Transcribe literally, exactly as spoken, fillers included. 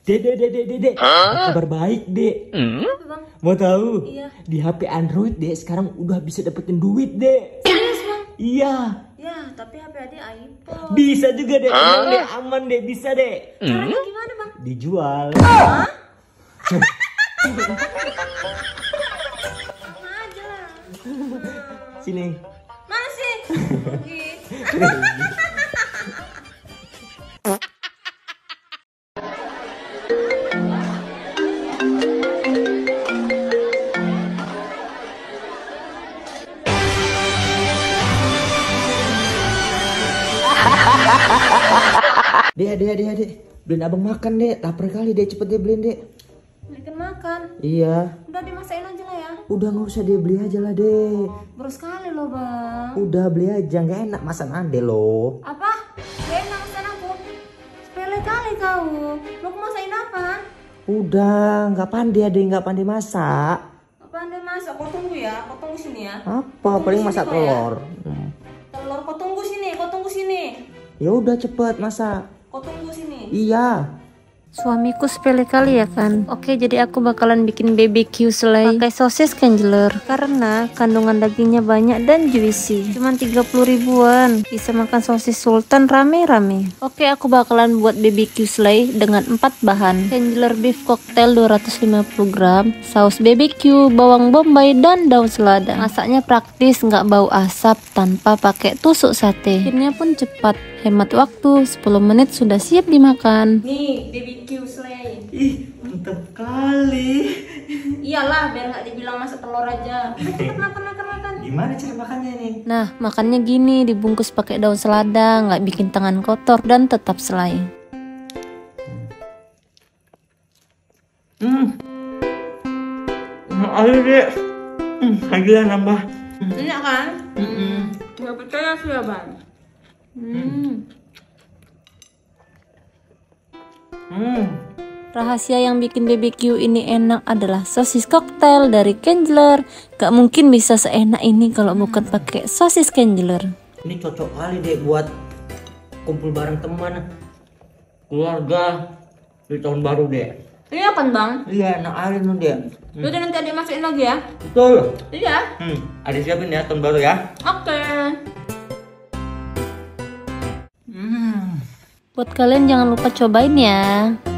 Dek, dek, dek, dek, dek. Kabar baik, dek. Apa, Bang? Mau tahu? Iya. Di H P Android, dek, sekarang udah bisa dapetin duit, dek. Serius, Bang? Iya. Ya, tapi H P adik iPhone. Bisa juga, dek. Tenang, dek. Aman, dek. Bisa, dek. Caranya gimana, Bang? Dijual. Hah? Sama aja lah. Sini. Mana sih? Rugi. Dek, dek, dek, dek. Beliin abang makan, dek. Lapar kali, dek. Cepet dia beliin, dek. Belikan makan. Iya. Udah dimasain aja lah ya. Udah nggak usah dia beli aja lah, dek. Baru sekali loh, Bang. Udah beli aja, nggak enak masan ade loh. Apa? Gak enak masakan aku. Sepele kali kau. Mau aku masain apa? Udah, nggak pandai ade, nggak pandai masak. Apa anda masak? Kau tunggu ya. Kau tunggu sini ya. Apa? Tunggu Paling sini masak kau ya. telur. Hmm. Telur kau tunggu sini. Kau tunggu sini. Ya udah cepet masak. Kau tunggu sini. Iya. Suamiku sepele kali ya kan. Oke, jadi aku bakalan bikin B B Q selai pakai sosis Kenjeler karena kandungan dagingnya banyak dan juicy. Cuman tiga puluh ribuan bisa makan sosis sultan rame-rame. Oke, aku bakalan buat B B Q selai dengan empat bahan. Kenjeler beef cocktail dua ratus lima puluh gram, saus B B Q, bawang bombay dan daun selada. Masaknya praktis, nggak bau asap tanpa pakai tusuk sate. Bikinnya pun cepat, hemat waktu, sepuluh menit sudah siap dimakan. Nih, B B Q selai. Ih, mantap kali. Iyalah, biar nggak dibilang masak telur aja. Cepet makan, makan, makan. Gimana cara makannya nih? Nah, makannya gini, dibungkus pakai daun selada, nggak bikin tangan kotor dan tetap selai. Hmm. Nah, ayo deh. Hmm, lagi lah nambah. Enak kan? Hmm. Nggak percaya sih ya, Bang. Hmm. Hmm. Rahasia yang bikin B B Q ini enak adalah sosis koktail dari Kenjeler. Gak mungkin bisa seenak ini kalau bukan pakai sosis Kenjeler. Ini cocok kali deh buat kumpul bareng teman, keluarga di tahun baru deh. Iya kan, Bang? Iya, enak kali nih deh. Udah nanti adik masukin lagi ya. Betul. Iya. Hmm, ada siapin ya tahun baru ya. Oke. Hmm. Buat kalian jangan lupa cobain ya.